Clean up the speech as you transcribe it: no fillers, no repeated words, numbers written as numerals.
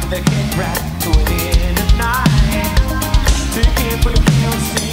with a head wrapped to an end of night. Take care for the chaos.